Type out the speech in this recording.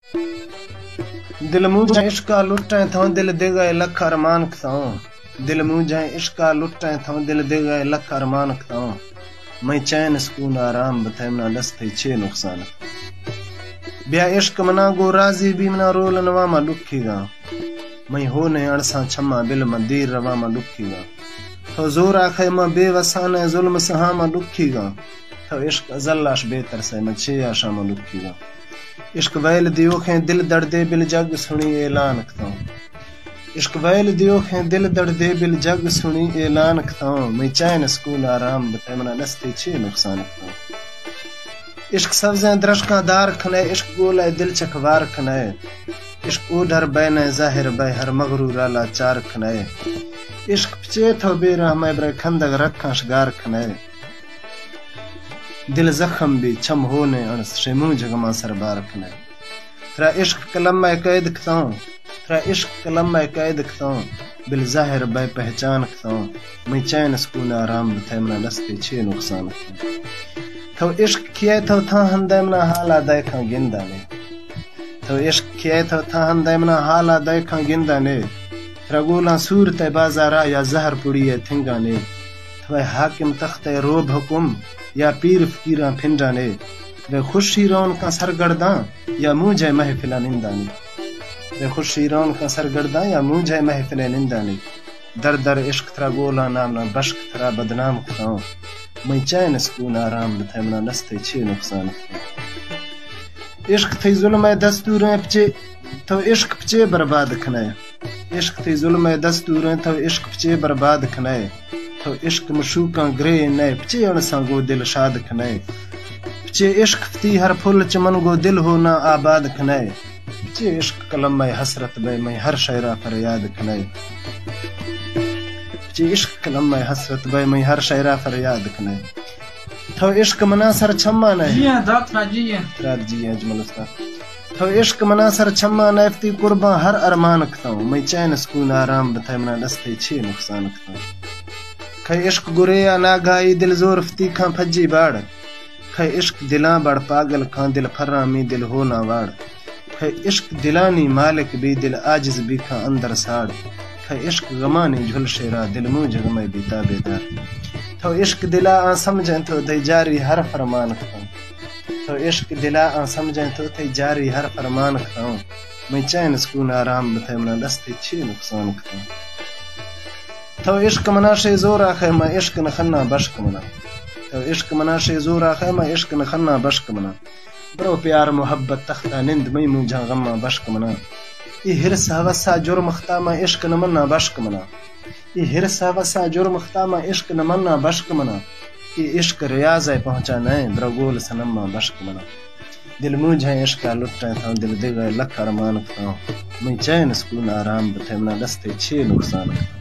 दिल मुझे इश्का लुटे था दिल दे गए लख अरमान खताऊं दिल मुझे इश्का लुटे था दिल दे गए लख अरमान खताऊं मैं चैन सुकून आराम बथैमना दस्ते छे नुकसान बिया इश्क मना गो राजी भी मना रोल नवा मा दुखीगा मैं होने अड़सा छम्मा बिल मंदीर रवा मा दुखीगा तो जोर आखे मा बेवसान जुल्म सहा मा दुखीगा तो इश्क अजल्लाश बेहतर से मैं छे आशा मा दुखीगा इश्क वैल दियो खे दिल दर्दे बिल जग सुनी ऐलान खताऊं इश्क वैल दियो खे दिल दर्दे बिल जग सुनी ऐलान खताऊं मैं चैन सुकून आराम बतैमना दस्ते छे नुकसान खताऊं इश्क सब्ज़े दरश्का दार खने इश्क गोले दिल चखवार खने इश्क ओढर बैने जाहिर बै हर मगरूर आला चार खने इश्क पचे थो बेरहम bre खंदक रखा शगार खने दिल जख्म भी छम होने अणस शेमू जगमा सरबार खने तेरा इश्क कलम में कैद खताऊं तेरा इश्क कलम में कैद खताऊं बिल जाहिर बै पहचान खताऊं मैं चैन सुकून आराम बथैमना दस्ते छे नुकसान तो इश्क किए तो था हंदैमना हाला देखा गिंदा ने तो इश्क किए तो था हंदैमना हाला देखा गिंदा ने रगोला सूरत बाजारा या जहर पुड़ी है थिंगा ने तो हाकिम तख्त रोब हुकुम या पीर फकीरा फिंडा ने वे खुशी रौन का सरगर्दा या मुझे महफिला निंदा ने वे खुशी रौन का सरगर्दा या मुझे महफिला निंदा ने दर दर इश्क थरा गोला नामना बश्क थरा बदनाम खताऊं मैं चैन सुकून आराम बथैमना दस्ते छे नुकसान इश्क थी जुल्म दस्तूरें पचे तो इश्क पचे बर्बाद खने इश्क थी जुल्म दस्तूरें तो इश्क पचे बर्बाद खने तो इश्क मशूका ग्रे नए पचे अणसा गो दिल शाद खने पचे इश्क फती हर फुल चमन गो दिल हो ना आबाद खने पचे इश्क कलम में हसरत बे मैं हर शायरा फरियाद खने पचे इश्क कलम में हसरत बे मैं हर शायरा फरियाद खने तो इश्क मना सर छम्मा ने जी हां दात फाजी रात जी अजमल उस्ताद तो इश्क मना सर छम्मा नफ्ती कुर्बा हर अरमान खताऊं मैं चैन सुकून आराम बथैमना दस्ते छे नुकसान खताऊं खै इश्क गुरे या नागाई दिल जोर फती खां फज्जी बाड़ खै इश्क दिला बड़ पागल खां दिल फरामी दिल हो ना वाड़ खै इश्क दिलानी मालिक भी दिल आजिज भी खां अंदर साड़ खै इश्क गमानी झुल शेरा दिल मुंह जगमे भी ताबेदार तो इश्क दिला आ समझें तो दे जारी हर फरमान खताऊं तो इश्क दिला आ समझें तो दे जारी हर फरमान खताऊं मैं चैन सुकून आराम बथैमना दस्ते छे नुकसान खताऊं तो इश्क मना शे जोर आखे मैं इश्क न खन्ना बश्क मना तो इश्क मना शे जोर आखे मैं इश्क न खन्ना बश्क मना बरो प्यार मोहब्बत तख्ता निंद मैं मुझा गम्मा बश्क मना ये हिरस हवसा जुर्म खता मैं इश्क न मन्ना बश्क मना ये हिरस हवसा जुर्म खता मैं इश्क न मन्ना बश्क मना ये इश्क रियाज है पहुंचा नए ब्रगोल सनम्मा बश्क मना दिल मुझे इश्का लुटे था दिल दे गए लख अरमान खताऊं मैं चैन सुकून आराम बथैमना दस्ते छे नुकसान